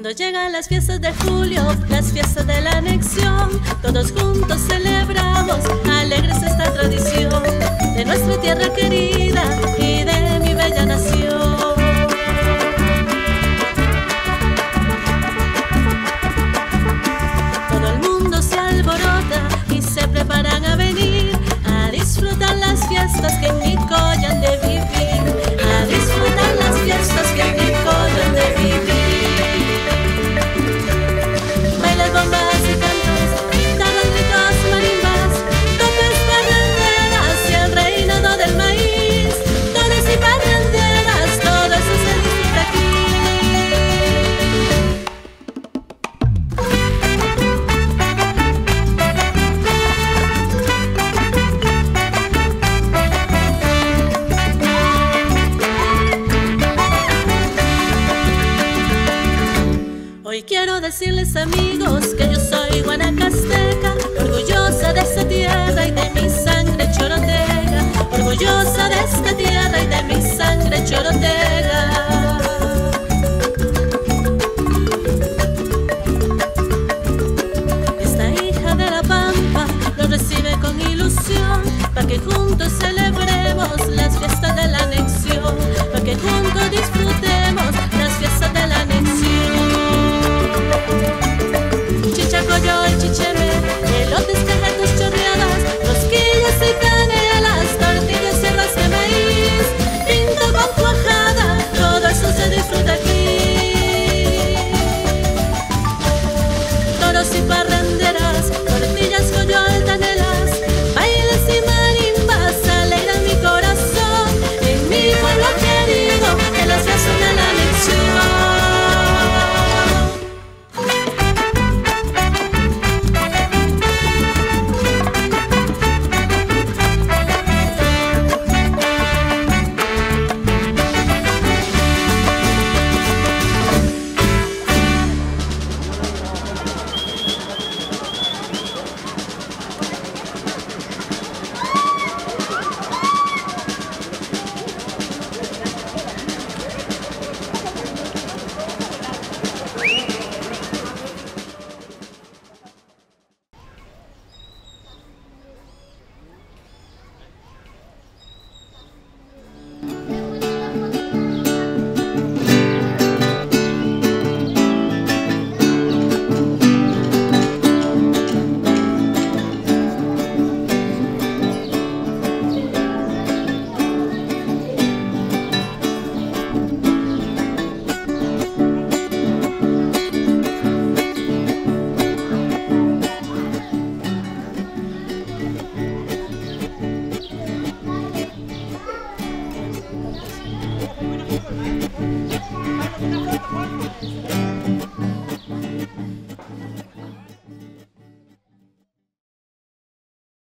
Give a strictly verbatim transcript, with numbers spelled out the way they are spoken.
Cuando llegan las fiestas de julio, las fiestas de la anexión, todos juntos celebramos alegres esta tradición de nuestra tierra querida y de mi bella nación. Todo el mundo se alborota y se preparan a venir a disfrutar las fiestas que en Nicoya han de vivir, a disfrutar las fiestas que en Nicoya han de vivir. Bombas y cantos, guitarras, gritos, marimbas, topes, parranderas y el reinado del maíz. Toros y parranderas, todo eso se disfruta aquí. Hoy quiero decirles, amigos, que yo soy guanacasteca, orgullosa de esta tierra y de mi sangre chorotega, orgullosa de esta tierra y de mi sangre chorotega.